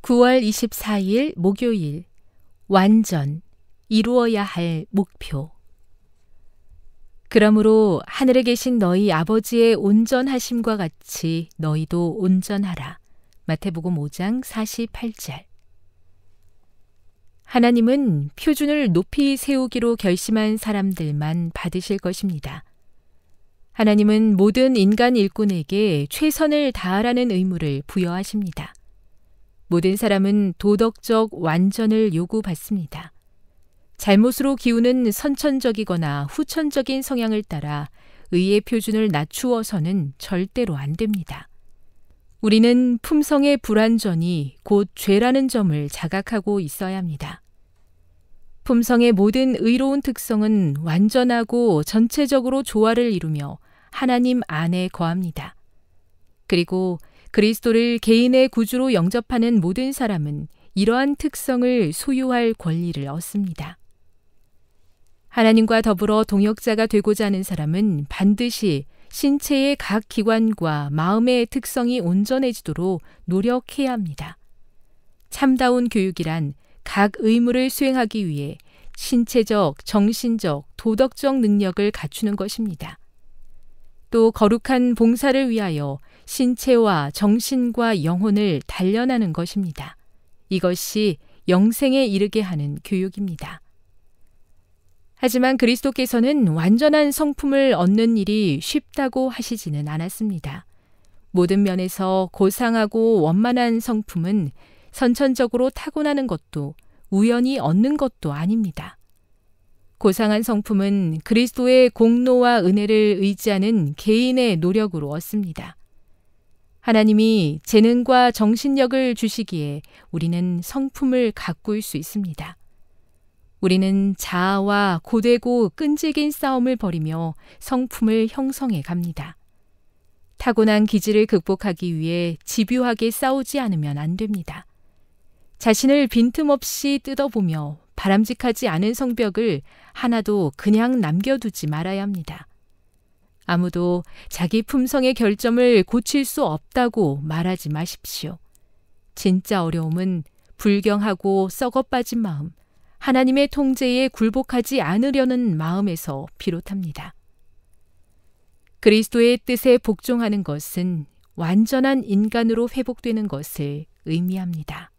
9월 24일 목요일 완전 이루어야 할 목표. 그러므로 하늘에 계신 너희 아버지의 온전하심과 같이 너희도 온전하라. 마태복음 5장 48절. 하나님은 표준을 높이 세우기로 결심한 사람들만 받으실 것입니다. 하나님은 모든 인간 일꾼에게 최선을 다하라는 의무를 부여하십니다. 모든 사람은 도덕적 완전을 요구받습니다. 잘못으로 기우는 선천적이거나 후천적인 성향을 따라 의의 표준을 낮추어서는 절대로 안 됩니다. 우리는 품성의 불완전이 곧 죄라는 점을 자각하고 있어야 합니다. 품성의 모든 의로운 특성은 완전하고 전체적으로 조화를 이루며 하나님 안에 거합니다. 그리고 그리스도를 개인의 구주로 영접하는 모든 사람은 이러한 특성을 소유할 권리를 얻습니다. 하나님과 더불어 동역자가 되고자 하는 사람은 반드시 신체의 각 기관과 마음의 특성이 온전해지도록 노력해야 합니다. 참다운 교육이란 각 의무를 수행하기 위해 신체적, 정신적, 도덕적 능력을 갖추는 것입니다. 또 거룩한 봉사를 위하여 신체와 정신과 영혼을 단련하는 것입니다. 이것이 영생에 이르게 하는 교육입니다. 하지만 그리스도께서는 완전한 성품을 얻는 일이 쉽다고 하시지는 않았습니다. 모든 면에서 고상하고 원만한 성품은 선천적으로 타고나는 것도 우연히 얻는 것도 아닙니다. 고상한 성품은 그리스도의 공로와 은혜를 의지하는 개인의 노력으로 얻습니다. 하나님이 재능과 정신력을 주시기에 우리는 성품을 가꿀 수 있습니다. 우리는 자아와 고되고 끈질긴 싸움을 벌이며 성품을 형성해 갑니다. 타고난 기질을 극복하기 위해 집요하게 싸우지 않으면 안 됩니다. 자신을 빈틈없이 뜯어보며 바람직하지 않은 성벽을 하나도 그냥 남겨두지 말아야 합니다. 아무도 자기 품성의 결점을 고칠 수 없다고 말하지 마십시오. 진짜 어려움은 불경하고 썩어빠진 마음, 하나님의 통제에 굴복하지 않으려는 마음에서 비롯합니다. 그리스도의 뜻에 복종하는 것은 완전한 인간으로 회복되는 것을 의미합니다.